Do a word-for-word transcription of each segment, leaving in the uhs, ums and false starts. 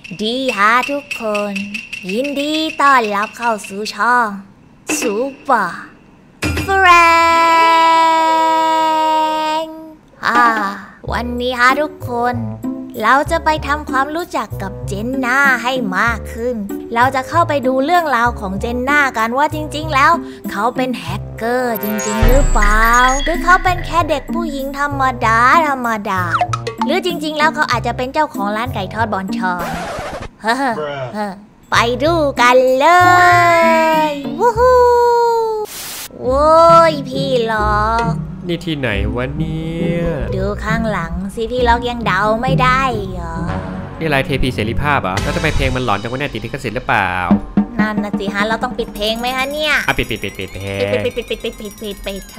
ดีฮะทุกคนยินดีต้อนรับเข้าสู่ช่องซูเปอร์แฟรงค์อ่าวันนี้ฮะทุกคนเราจะไปทำความรู้จักกับเจนน่าให้มากขึ้นเราจะเข้าไปดูเรื่องราวของเจนน่ากันว่าจริงๆแล้วเขาเป็นแฮกเกอร์จริงๆหรือเปล่าหรือเขาเป็นแค่เด็กผู้หญิงธรรมดาธรรมดาหรือจริงๆแล้วเขาอาจจะเป็นเจ้าของร้านไก่ทอดบอนชอนเฮ้อไปดูกันเลยวู้ฮู้โว้ยพี่ล็อกนี่ที่ไหนวะเนี่ยดูข้างหลังสิพี่ล็อกยังเดาไม่ได้เหรอนี่อะไรเทพีเสรีภาพเหรอแล้วทำไมเพลงมันหลอนจังวะเนี่ยติดลิขสิทธิ์หรือเปล่านั่นนะสิฮะเราต้องปิดเพลงไหมฮะเนี่ยอ่ะปิดปิดปิดปิดเพลงปิดปิดปิดปิดปิดปิดปิดปิด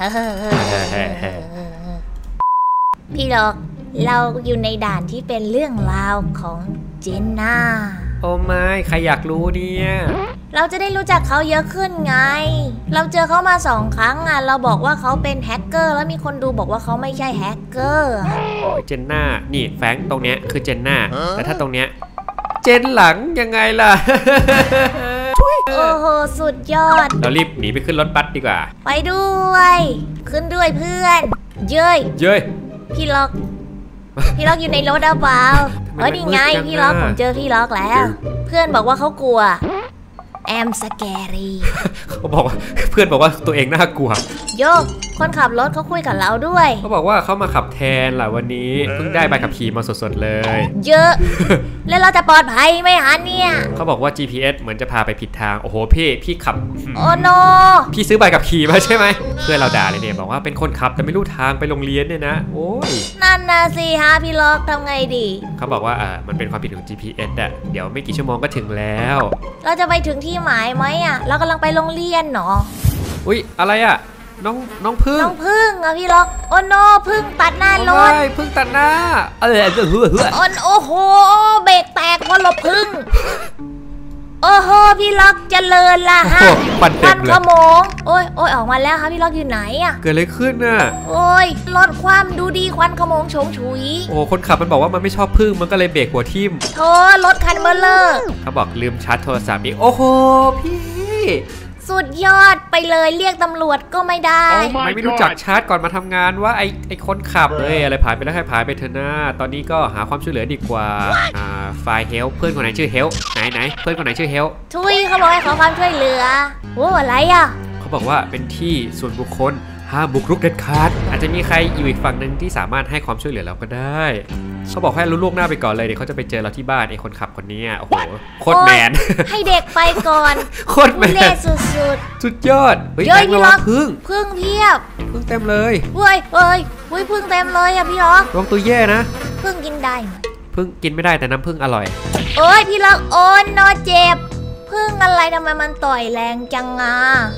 พี่ล็อกเราอยู่ในด่านที่เป็นเรื่องราวของเจนน่าโอ้ไม่ใครอยากรู้เนี่ยเราจะได้รู้จักเขาเยอะขึ้นไงเราเจอเขามาสองครั้งอ่ะเราบอกว่าเขาเป็นแฮกเกอร์แล้วมีคนดูบอกว่าเขาไม่ใช่แฮกเกอร์โอ้ยเจนน่านี่แฟงตรงเนี้ยคือเจนน่าแต่ถ้าตรงเนี้ยเจนหลังยังไงล่ะโอ้โหสุดยอดเรารีบหนีไปขึ้นรถบัสดีกว่าไปด้วยขึ้นด้วยเพื่อนเย้ยเย้ยพี่ล็อกพี่ล็อกอยู่ในรถเอาเปล่าเฮ้ยนี่ไงพี่ล็อกผมเจอพี่ล็อกแล้วเพื่อนบอกว่าเขากลัวแอมสแกรี่เขาบอกว่าเพื่อนบอกว่าตัวเองน่ากลัวโยกคนขับรถเขาคุยกับเราด้วยเขาบอกว่าเขามาขับแทนแหละวันนี้เพิ่งได้ใบขับขี่มาสดๆเลยเยอะแล้วเราจะปลอดภัยไหมฮะเนี่ยเขาบอกว่า จี พี เอส เหมือนจะพาไปผิดทางโอ้โหพี่พี่ขับโอ้โนพี่ซื้อใบขับขี่มาใช่ไหมเพื่อนเราด่าเลยเนี่ยบอกว่าเป็นคนขับแต่ไม่รู้ทางไปโรงเรียนเนี่ยนะโอ้ยนั่นนะสิฮะพี่ล็อกทำไงดีเขาบอกว่าอ่ามันเป็นความผิดของ จี พี เอส อ่ะเดี๋ยวไม่กี่ชั่วโมงก็ถึงแล้วเราจะไปถึงที่หมายไหมอ่ะเรากำลังไปโรงเรียนเนาะอุ้ยอะไรอ่ะน้องน้องพึ่งน้องพึ่งอะพี่ล็อกโอ้โนพึ่งตัดหน้ารถพึ่งตัดหน้าเออเหือเหือโอ้โหเบรกแตกเพราะหลบพึ่งโอ้โหพี่ล็อกเจริญละฮะควันขโมงโอ้ยโอ้ยออกมาแล้วฮะพี่ล็อกอยู่ไหนอะเกิดอะไรขึ้นน่ะโอ้ยรถความดูดีควันขโมงโฉงฉุยโอ้คนขับมันบอกว่ามันไม่ชอบพึ่งมันก็เลยเบรกหัวทิ่มโธ่รถคันเบลเลอร์เขาบอกลืมชาร์จโทรศัพท์อีกโอ้โหพี่สุดยอดไปเลยเรียกตำรวจก็ไม่ได้ oh ไม่ไม่รู้จักชาร์จก่อนมาทำงานว่าไอไอคนขับเลยอะไรผ่านไปแล้วให้ผ่านไปเถอะนะตอนนี้ก็หาความช่วยเหลือดีกว่าอ่าไฟล์เฮลเพื่อนคนไหนชื่อเฮลไหนไหนเพื่อนคนไหนชื่อเฮลทุยเขาบอกให้ขอความช่วยเหลือโอ้อะไรอ่ะเขาบอกว่าเป็นที่ส่วนบุคคลห้ามบุกรุกเด็ดขาดอาจจะมีใครอยู่อีกฝั่งหนึ่งที่สามารถให้ความช่วยเหลือเราก็ได้เขาบอกให้รู้ล่วงหน้าไปก่อนเลยเดี๋ยวเขาจะไปเจอเราที่บ้านไอ้คนขับคนนี้โอ้โหโคตรแมนให้เด็กไปก่อนโคตรแมนสุดสุดสุดยอดเฮ้ยพี่ล็อกพึ่งพึ่งเพียบพึ่งเต็มเลยเว้ยเว้ยเว้ยพึ่งเต็มเลยอะพี่ล็อกลองตัวแย่นะพึ่งกินได้พึ่งกินไม่ได้แต่น้ำพึ่งอร่อยโอ้ยพี่ล็อกโอนนอเจ็บพึ่งอะไรทำไมมันต่อยแรงจังอ่ะ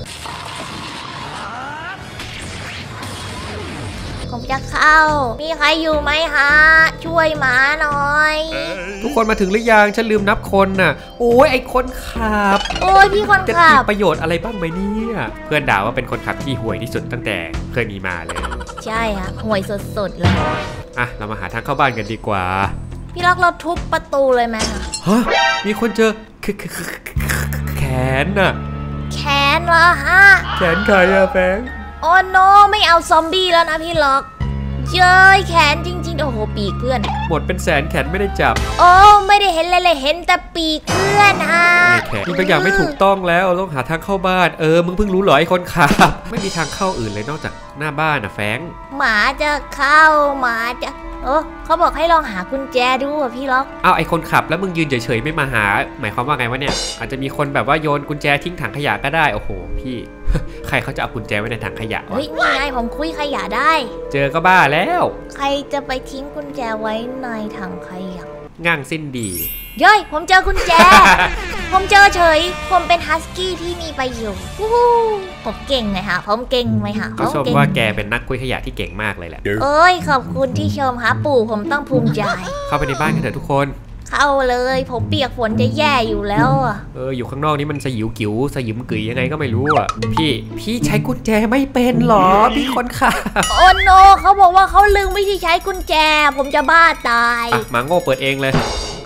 ผมจะเข้ามีใครอยู่ไหมฮะช่วยหมาหน่อยทุกคนมาถึงหรือยังฉันลืมนับคนน่ะโอ้ยไอคนขับโอ้ยพี่คนขับประโยชน์อะไรบ้างไหมเนี่ยเพื่อนด่าว่าเป็นคนขับที่ห่วยที่สุดตั้งแต่เคยมีมาเลยใช่ฮะห่วยสุดๆเลยอ่ะเรามาหาทางเข้าบ้านกันดีกว่าพี่ล็อกเราทุบประตูเลยไหมฮะฮะมีคนเจอแขนน่ะแขนเหรอฮะแขนใครอะแฟงโอ้โนไม่เอาซอมบี้แล้วนะพี่ล็อกเย้ยแขนจริงๆโอ้โหปีกเพื่อนหมดเป็นแสนแขนไม่ได้จับโอ้ไม่ได้เห็นเลยเลยเห็นแต่ปีกเพื่อนฮะนี่เป็นอย่างไม่ถูกต้องแล้วต้องหาทางเข้าบ้านเออมึงเพิ่งรู้เหรอไอ้คนขับไม่มีทางเข้าอื่นเลยนอกจากหน้าบ้านนะแฟงหมาจะเข้าหมาจะเออเขาบอกให้ลองหากุญแจดูอ่ะพี่ล็อกอ้าวไอคนขับแล้วมึงยืนเฉยๆไม่มาหาหมายความว่าไงวะเนี่ยอาจจะมีคนแบบว่าโยนกุญแจทิ้งถังขยะก็ได้โอ้โหพี่ใครเขาจะเอากุญแจไว้ในถังขยะเฮ้ยนี่ไงผมคุยขยะได้เจอก็บ้าแล้วใครจะไปทิ้งกุญแจไว้ในถังขยะง่างสิ้นดีเย้ยผมเจอกุญแจ ผมเจอเฉยผมเป็นฮัสกี้ที่มีประโยชน์ผมเก่งไงฮะผมเก่งไหมฮะเขาชมว่าแกเป็นนักคุยขยะที่เก่งมากเลยแหละเอ้ยขอบคุณที่ชมฮะปู่ผมต้องภูมิใจเข้าไปในบ้านกันเถอะทุกคนเข้าเลยผมเปียกฝนจะแย่อยู่แล้วอ่ะเอออยู่ข้างนอกนี่มันสยิวกิ๋วสยิมกึ๋ยยังไงก็ไม่รู้อ่ะพี่พี่ใช้กุญแจไม่เป็นหรอพี่คนขับโอ้โนเขาบอกว่าเขาลืมวิธีใช้กุญแจผมจะบ้าตายอ่ะมาโง่เปิดเองเลยเข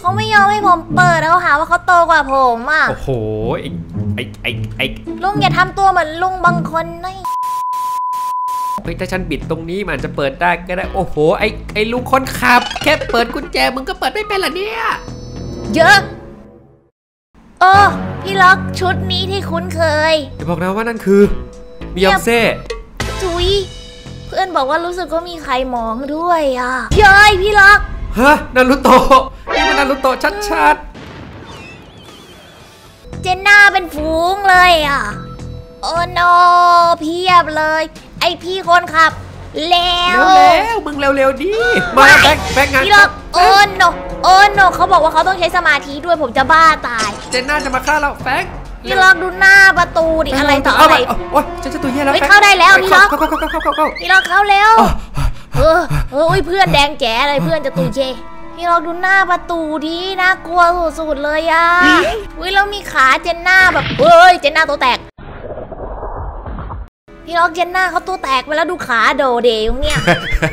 เขาไม่ยอมให้ผมเปิดเขาหาว่าเขาโตกว่าผมอ่ะโอ้โหไอ้ไอ้ไอ้ลุงอย่าทำตัวเหมือนลุงบางคนนะเฮ้ยถ้าฉันบิดตรงนี้มันจะเปิดได้ก็ได้โอ้โหไอ้ไอ้ลุงคนขับแค่เปิดกุญแจมึงก็เปิดไม่เป็นเหรอเนี่ยเยอะโอ้พี่ล็อกชุดนี้ที่คุ้นเคยจะบอกนะว่านั่นคือบิยอนเซ่จุยเพื่อนบอกว่ารู้สึกว่ามีใครมองด้วยอ่ะเย้ยพี่ล็อกฮะนารุโตะนี่มันนารุโตะชัดๆเจนน่าเป็นฝูงเลยอ่ะโอ้โนเพียบเลยไอพี่คนขับเร็วเร็วมึงเร็วๆดิมาแบงแบงงานพี่ล็อกโอ้โนโอ้โนเขาบอกว่าเขาต้องใช้สมาธิด้วยผมจะบ้าตายเจนน่าจะมาฆ่าเราแฟงพี่ล็อกดูหน้าประตูดิอะไรต่ออะไรโอ๊ยฉันจะตัวแย่แล้วเข้าได้แล้วพี่ล็อกเข้าเข้าเข้าเข้าเข้าพี่ล็อกเข้าเร็วเออเออเพื่อนแดงแจ๋เลยเพื่อนจะตุยเจพี่ล็อกดูหน้าประตูดิน่ากลัวสุดๆเลยอ่ะอุ้ยแล้วมีขาเจนน่าแบบเฮ้ยเจนน่าตัวแตกพี่ล็อกเจนน่าเขาตัวแตกไปแล้วดูขาโดเดยงเนี่ย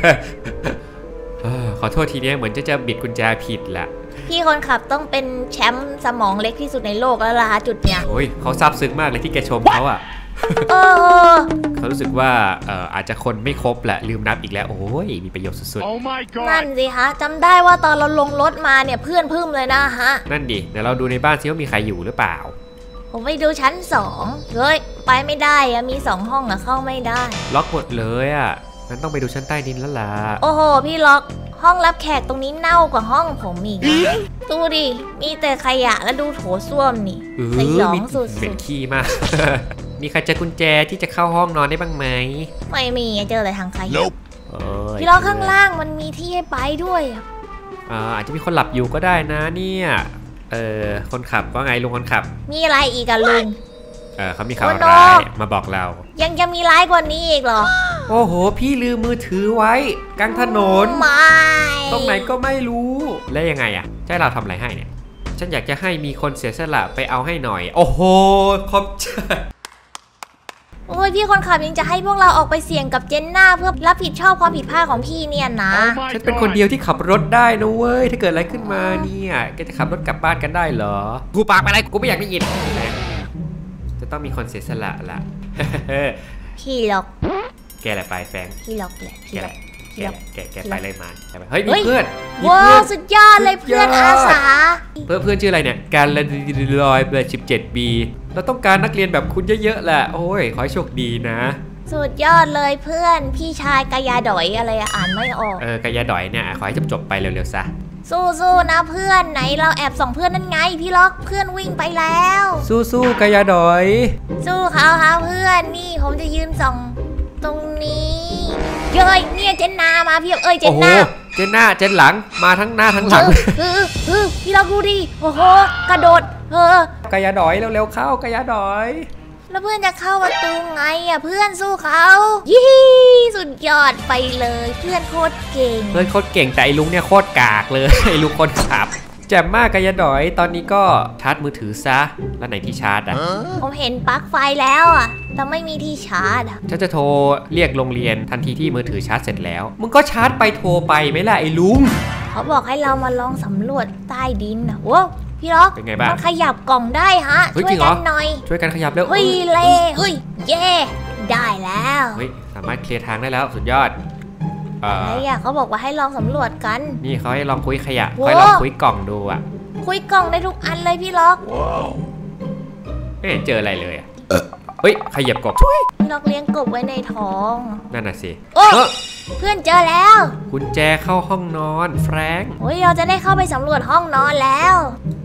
ขอโทษทีนี้เหมือนจะจะบิดกุญแจผิดแหละพี่คนขับต้องเป็นแชมป์สมองเล็กที่สุดในโลกแล้วล่ะจุดเนี้ยโอ้ยเขาซาบซึ้งมากเลยที่แกชมเขาอ่ะเออเขารู้สึกว่าเอ่ออาจจะคนไม่ครบแหละลืมนับอีกแล้วโอ้ยมีประโยชน์สุดๆนั่นสิฮะจำได้ว่าตอนเราลงรถมาเนี่ยเพื่อนพึ่มเลยนะฮะนั่นดิเดี๋ยวเราดูในบ้านซิว่ามีใครอยู่หรือเปล่าผมไปดูชั้นสองเฮ้ยไปไม่ได้อะมีสองห้องอะเข้าไม่ได้ล็อกหมดเลยอะงั้นต้องไปดูชั้นใต้ดินแล้วล่ะโอ้โหพี่ล็อกห้องรับแขกตรงนี้เน่ากว่าห้องผมอีกดูดิมีแต่ขยะแล้วดูโถส้วมนี่ใส่หลองสุดๆเป็นขี้มากมีใครเจอกุญแจที่จะเข้าห้องนอนได้บ้างไหมไม่มีเจอแต่ทางใครพี่ล็อกข้างล่างมันมีที่ให้ไปด้วยอ่าอาจจะมีคนหลับอยู่ก็ได้นะเนี่ยเออคนขับว่าไงลุงคนขับมีอะไรอีกอะลุงเออเขามีข่าวร้ายมาบอกเรายังจะมีร้ายกว่านี้อีกเหรอโอ้โหพี่ลืมมือถือไว้กลางถนนไม่ตรงไหนก็ไม่รู้แล้วยังไงอะจะให้เราทำอะไรให้เนี่ยฉันอยากจะให้มีคนเสียสละไปเอาให้หน่อยโอ้โหขอบใจโอ้ยพี่คนขับยังจะให้พวกเราออกไปเสี่ยงกับเจนน่าเพื่อรับผิดชอบความผิดพลาดของพี่เนี่ยนะ oh ฉันเป็นคนเดียวที่ขับรถได้นะเว้ยถ้าเกิดอะไรขึ้นมาเนี่ยแกจะขับรถกลับบ้านกันได้เหรอกูปากไปอะไรกูไม่อยากได้ยินจะต้องมีคนเสียสละละพี่ล็อกแกแหละไปแฟงพี่ล็อกแหละแกแหละแกแกแกไปเลยมาเฮ้ยมีเพื่อนว้าวสุดยอดเลยเพื่อนอาสาเพื่อนเพื่อนชื่ออะไรเนี่ยการละลอยเบอร์สิบเจ็ดปีเราต้องการนักเรียนแบบคุณเยอะๆแหละโอ้ยขอให้โชคดีนะสุดยอดเลยเพื่อนพี่ชายกายาดอยอะไรอ่านไม่ออกเออกายาดอยเนี่ยขอให้จบๆไปเร็วๆซะสู้ๆนะเพื่อนไหนเราแอบส่องเพื่อนนั่นไงพี่ล็อกเพื่อนวิ่งไปแล้วสู้ๆกายาดอยสู้เขาฮะเพื่อนนี่ผมจะยืนส่องตรงนี้เย้ยเนี่ยเจนนามาพี่เอ้ยเจนนาเจนนาเจนหลังมาทั้งหน้าทั้งหลังเออเออพี่ล็อกดูดิโอ้โหกระโดดเออกายาดอยเร็วๆเข้ากายาดอยแล้วเพื่อนจะเข้าประตูไงอ่ะเพื่อนสู้เขายี่สุดยอดไปเลยเพื่อนโคตรเก่งเพื่อนโคตรเก่งแต่ไอ้ลุงเนี่ยโคตรกากเลยไอ้ลุงคนขับแจ่มมากกายาดอยตอนนี้ก็ชาร์จมือถือซะแล้วไหนที่ชาร์จอ่ะผมเห็นปลั๊กไฟแล้วอ่ะแต่ไม่มีที่ชาร์จอ่ะฉันจะโทรเรียกโรงเรียนทันทีที่มือถือชาร์จเสร็จแล้วมึงก็ชาร์จไปโทรไปไหมล่ะไอ้ลุงเขาบอกให้เรามาลองสำรวจใต้ดินนะโว้พี่ล็อกเป็นไงบ้างมันขยับกล่องได้ฮะช่วยกันหน่อยช่วยกันขยับเร็วเฮ้ยเล่เฮ้ยเย่ได้แล้วเฮ้ยสามารถเคลียร์ทางได้แล้วสุดยอดอะไรอ่ะเขาบอกว่าให้ลองสำรวจกันนี่เขาให้ลองคุยขยะให้ลองคุยกล่องดูอ่ะคุยกล่องได้ทุกอันเลยพี่ล็อกไม่เห็นเจออะไรเลยอ่ะเฮ้ยขยับกบพี่ล็อกเลี้ยงกบไว้ในท้องนั่นน่ะสิโอ้เพื่อนเจอแล้วกุญแจเข้าห้องนอนแฟรงค์โอ้ยเราจะได้เข้าไปสำรวจห้องนอนแล้ว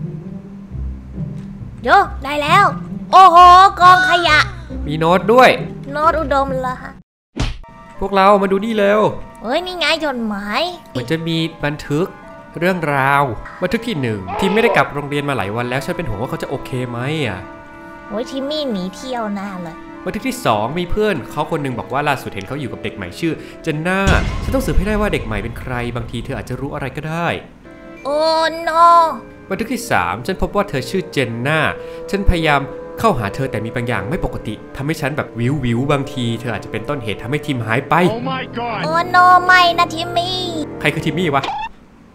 เดี๋ยวได้แล้วโอ้โหกองขยะมีโน้ตด้วยโน้ตอุดมละฮะพวกเรามาดูนี่เร็วเฮ้ยนี่ไงจดหมายมันจะมีบันทึกเรื่องราวบันทึกที่หนึ่งทีมไม่ได้กลับโรงเรียนมาหลายวันแล้วฉันเป็นห่วงว่าเขาจะโอเคไหมอ่ะโอ้ยทีมมี่หนีเที่ยวหน้าเลยบันทึกที่สองมีเพื่อนเขาคนนึงบอกว่าล่าสุดเห็นเขาอยู่กับเด็กใหม่ชื่อเจนน่าฉันต้องสืบให้ได้ว่าเด็กใหม่เป็นใครบางทีเธออาจจะรู้อะไรก็ได้โอ้โนบันทึกที่สามฉันพบว่าเธอชื่อเจนน่าฉันพยายามเข้าหาเธอแต่มีบางอย่างไม่ปกติทำให้ฉันแบบวิววิวบางทีเธออาจจะเป็นต้นเหตุทำให้ทีมหายไปโอ้โนไม่นะทีมมี่ใครคือทีมมี่วะ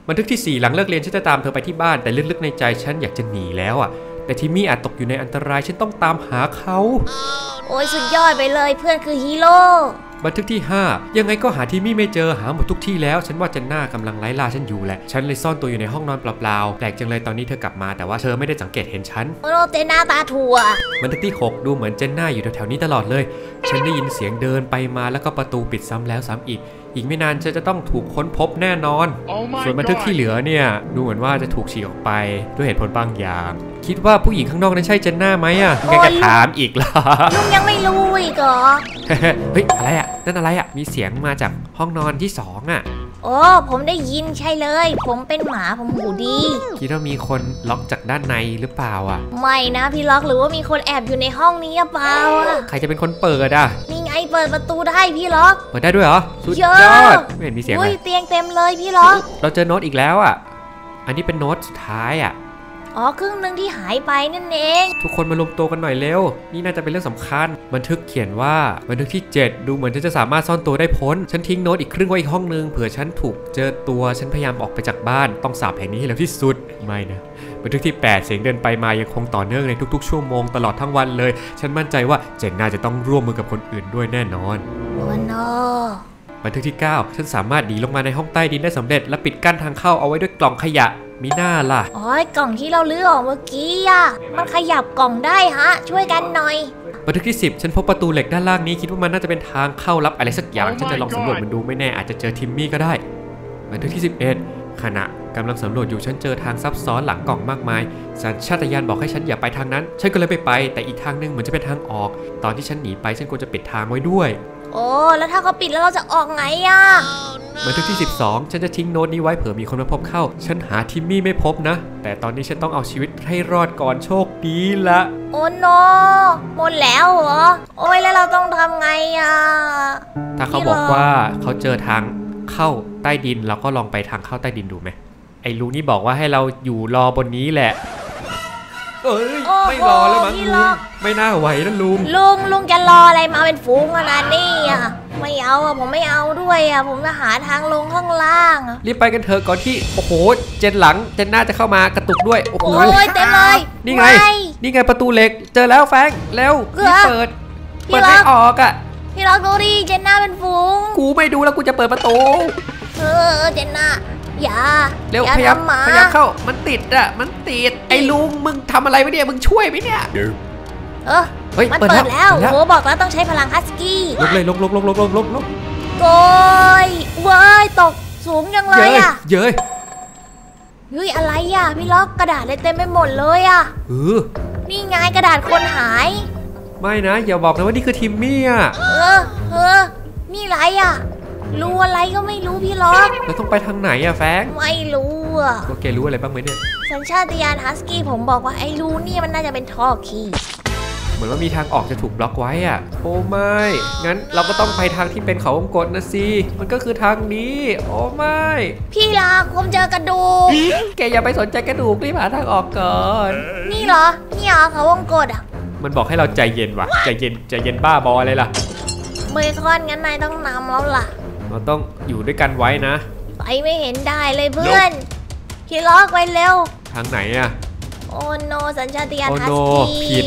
บันทึกที่สี่หลังเลิกเรียนฉันจะตามเธอไปที่บ้านแต่ลึกๆในใจฉันอยากจะหนีแล้วอ่ะแต่ทิมมี่อาจตกอยู่ในอันตรายฉันต้องตามหาเขาโอ้ยสุดยอดไปเลยเพื่อนคือฮีโร่บันทึกที่ห้ายังไงก็หาทิมมี่ไม่เจอหาหมดทุกที่แล้วฉันว่าเจนน่ากำลังไล่ล่าฉันอยู่แหละฉันเลยซ่อนตัวอยู่ในห้องนอนเปล่าๆแปลกจังเลยตอนนี้เธอกลับมาแต่ว่าเธอไม่ได้สังเกตเห็นฉันโอ้เจนน่าตาถั่วบันทึกที่หกดูเหมือนเจนน่าอยู่แถวๆนี้ตลอดเลยฉันได้ยินเสียงเดินไปมาแล้วก็ประตูปิดซ้ำแล้วซ้ำอีกอีกไม่นานฉันจะต้องถูกค้นพบแน่นอน oh ส่วนบันทึกที่เหลือเนี่ยดูเหมือนว่าจะถูกฉีกออกไปด้วยเหตุผลบางอย่างคิดว่าผู้หญิงข้างนอกนั้นใช่เจนน่าไหมอ่ะแกจะถามอีกเหรอลุงยังไม่รู้อีกเหรอเฮ้ยอะไรอ่ะนั่นอะไรอ่ะมีเสียงมาจากห้องนอนที่สองอ่ะโอ้ผมได้ยินใช่เลยผมเป็นหมาผมหูดีคิดว่ามีคนล็อกจากด้านในหรือเปล่าอ่ะไม่นะพี่ล็อกหรือว่ามีคนแอบอยู่ในห้องนี้หรือเปล่าอ่ะใครจะเป็นคนเปิดอ่ะนี่ไงเปิดประตูได้พี่ล็อกเปิดได้ด้วยเหรอสุดยอดไม่เห็นมีเสียงเลยเตียงเต็มเลยพี่ล็อกเราเจอโน้ตอีกแล้วอ่ะอันนี้เป็นโน้ตสุดท้ายอ่ะอ๋อครึ่งหนึ่งที่หายไปนั่นเองทุกคนมารวมตัวกันหน่อยเร็วนี่น่าจะเป็นเรื่องสำคัญบันทึกเขียนว่าบันทึกที่เจ็ดดูเหมือนฉันจะสามารถซ่อนตัวได้พ้นฉันทิ้งโน้ตอีกครึ่งไว้อีกห้องนึงเผื่อฉันถูกเจอตัวฉันพยายามออกไปจากบ้านต้องสาบแห่งนี้ให้เร็วที่สุดไม่นะบันทึกที่แปดเสียงเดินไปมายังคงต่อเนื่องในทุกๆชั่วโมงตลอดทั้งวันเลยฉันมั่นใจว่าเจนน่าจะต้องร่วมมือกับคนอื่นด้วยแน่นอนโอ้โนบันทึกที่เก้าฉันสามารถหนีลงมาในห้องใต้ดินได้สำเร็จและปิดกั้นทางเข้าเอาไว้ด้วยกล่องขยะมีหน้าล่ะอ๋อกล่องที่เราลื้อออกเมื่อกี้อ่ะมันขยับกล่องได้ฮะช่วยกันหน่อยบันทึกที่สิบฉันพบประตูเหล็กด้านล่างนี้คิดว่ามันน่าจะเป็นทางเข้าลับอะไรสักอย่าง oh ฉันจะลองสำรวจมันดูไม่แน่อาจจะเจอทิมมี่ก็ได้บันทึกที่สิบเอ็ดขณะกำลังสำรวจอยู่ฉันเจอทางซับซ้อนหลังกล่องมากมายสัญชาตญาณบอกให้ฉันอย่าไปทางนั้นฉันก็เลยไปไปแต่อีกทางนึงเหมือนจะเป็นทางออกตอนที่ฉันหนีไปฉันควรจะปิดทางไว้ด้วยโอ้แล้วถ้าเขาปิดแล้วเราจะออกไงอ่ะบันทึกที่สิบสองฉันจะทิ้งโน้ตนี้ไว้เผื่อมีคนมาพบเข้าฉันหาทิมมี่ไม่พบนะแต่ตอนนี้ฉันต้องเอาชีวิตให้รอดก่อนโชคดีละโอ้โนหมดแล้วเหรอโอ้ยแล้วเราต้องทำไงอ่ะถ้าเขาบอกว่าเขาเจอทางเข้าใต้ดินเราก็ลองไปทางเข้าใต้ดินดูไหมไอ้ลุงนี่บอกว่าให้เราอยู่รอบนนี้แหละเอ้ยไม่รอแล้วมั้งลุงไม่น่าไหวนะลุงลุงลุงจะรออะไรมาเป็นฝูงขนาดนี้อ่ะไม่เอาอ่ะผมไม่เอาด้วยอ่ะผมจะหาทางลงข้างล่างรีบไปกันเถอะก่อนที่โอ้โหเจนหลังเจนหน้าจะเข้ามากระตุกด้วยโอ้โหเต็มเลยนี่ไงนี่ไงประตูเหล็กเจอแล้วแฟงเร็วรีบเปิดเปิดไม่ออกอ่ะพี่ล็อกดูดิเจนหน้าเป็นฝูงกูไม่ดูแล้วกูจะเปิดประตูเออเจนหน้าอย่าเร็วพยายามพยายามเข้ามันติดอ่ะมันติดไอ้ลุงมึงทำอะไรวะเนี่ยมึงช่วยไหมเนี่ยเออมันเปิดแล้วโหบอกแล้วต้องใช้พลังฮัสกี้ลบเลยลบลบลบลบลบลบลบโกยเว้ยตกสูงยังเลยอ่ะเย้ยเฮ้ยอะไรอ่ะพี่ล็อกกระดาษเลยเต็มไปหมดเลยอ่ะเออนี่ไงกระดาษคนหายไม่นะอย่าบอกนะว่านี่คือทิมมี่อ่ะเออเออนี่ไรอ่ะรู้อะไรก็ไม่รู้พี่ล็อกเราต้องไปทางไหนอะแฟงไม่รู้อะโอเครู้อะไรบ้างไหมเนี่ยสัญชาตญาณฮัสกี้ผมบอกว่าไอ้รูนี่มันน่าจะเป็นท่อขี้เหมือนว่ามีทางออกจะถูกบล็อกไว้อะโอ้ไม่งั้นเราก็ต้องไปทางที่เป็นเขาวงกตนะสิมันก็คือทางนี้โอ้ไม่พี่ล็อกผมเจอกระดูกแกอย่าไปสนใจกระดูกรีบหาทางออกก่อนนี่เหรอนี่เหรอเขาวงกตอะมันบอกให้เราใจเย็นว่ะใจเย็นใจเย็นบ้าบออะไรล่ะเบคอนงั้นนายต้องนำแล้วล่ะเราต้องอยู่ด้วยกันไว้นะไปไม่เห็นได้เลยเพื่อนพี่ล็อกไว้เร็วทางไหนอะโอ้โนสัญชาตญาณฮัสกี้ผิด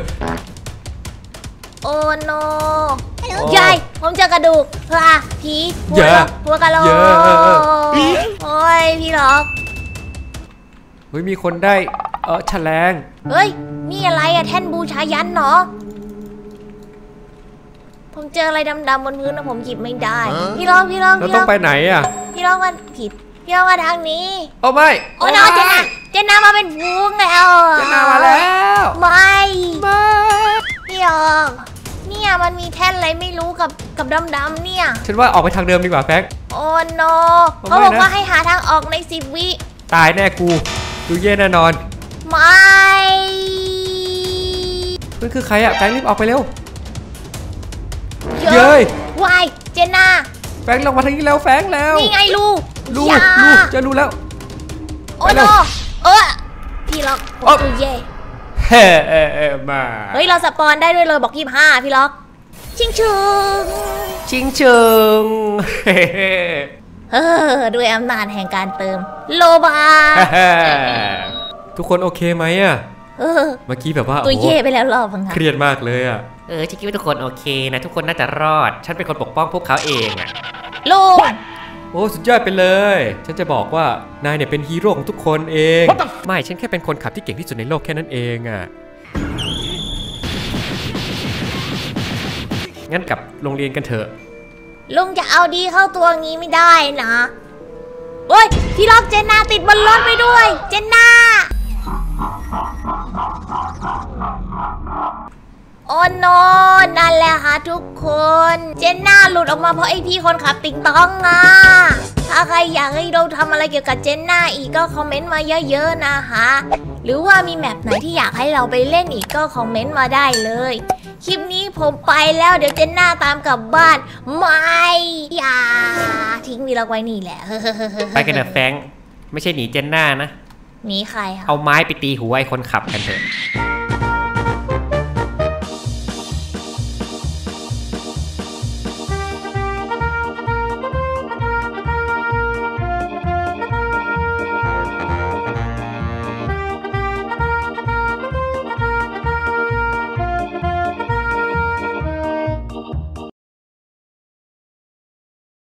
โอ้โนใหญ่ผมเจอกระดูกพลาผีหัวหัวกะโหลกโอ้ยพี่ล็อกเฮ้ยมีคนได้เออแฉลงเฮ้ยนี่อะไรอะแท่นบูชายันเนาะผมเจออะไรดำๆบนพื้นนะผมหยิบไม่ได้พี่ล็อกพี่ล็อกเราต้องไปไหนอ่ะพี่ล็อกมันผิดพี่ล็อกมาทางนี้โอ้ไม่โอ้น้องเจน่าเจน่ามาเป็นฟูงแล้วเจน่ามาแล้วไม่ไม่พี่ล็อกเนี่ยมันมีแท่นอะไรไม่รู้กับกับดำๆเนี่ยฉันว่าออกไปทางเดิมดีกว่าแฟงโอ้โนเขาบอกว่าให้หาทางออกในสิบวิตายแน่กูดูเย่แน่นอนไม่นั่นคือใครอะแฟงรีบออกไปเร็วเย้ยวายเจน่าแฟงลงมาทางนี้แล้วแฟงแล้วนี่ไงลูลูลูจะรู้แล้วโอ้โนเออพี่ล็อกดูเย่เฮ้เอมาเฮ้ยเราสปอนได้ด้วยเลยบอกยี่สิบห้าพี่ล็อกชิงชึงชิงชึงเฮ้เออด้วยอำนาจแห่งการเติมโลบาทุกคนโอเคไหมอะเออเมื่อกี้แบบว่าตัวเย่ไปแล้วรอบพังเครียดมากเลยอะเออฉันคิดว่าทุกคนโอเคนะทุกคนน่าจะรอดฉันเป็นคนปกป้องพวกเขาเองอะลุงโอ้สุดยอดไปเลยฉันจะบอกว่านายเนี่ยเป็นฮีโร่ของทุกคนเองไม่ฉันแค่เป็นคนขับที่เก่งที่สุดในโลกแค่นั้นเองอะงั้นกลับโรงเรียนกันเถอะลุงจะเอาดีเข้าตัวงี้ไม่ได้นะโอ้ยที่ล็อกเจนนาติดบนรถไปด้วยเจนนาโอ้โนนั่นแหละค่ะทุกคนเจนนาหลุดออกมาเพราะไอพี่คนขับติ๊งต้องอ่ะถ้าใครอยากให้เราทำอะไรเกี่ยวกับเจนนาอีกก็คอมเมนต์มาเยอะๆนะคะหรือว่ามีแมปไหนที่อยากให้เราไปเล่นอีกก็คอมเมนต์มาได้เลยคลิปนี้ผมไปแล้วเดี๋ยวเจนน่าตามกลับบ้านไม่อย่าทิ้งวีล็อกไว้นี่แหละไปกันเถอะแฟงไม่ใช่หนีเจนน่านะหนีใครคะเอาไม้ไปตีหัวไอ้คนขับกันเถอะ